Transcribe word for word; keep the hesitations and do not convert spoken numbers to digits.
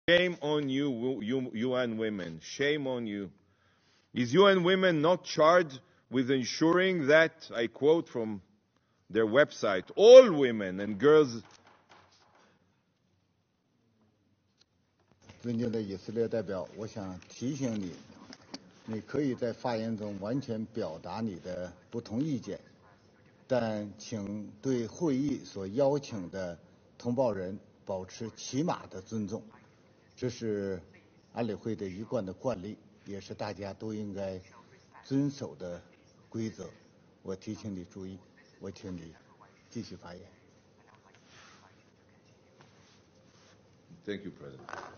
Shame on you, you, U N Women. Shame on you. Is U N Women not charged with ensuring that, I quote from their website, all women and girls. 尊敬的以色列代表，我想提醒你，你可以在发言中完全表达你的不同意见，但请对会议所邀请的同胞人保持起码的尊重，这是安理会的一贯的惯例，也是大家都应该遵守的规则。我提醒你注意，我请你继续发言。 Thank you, President.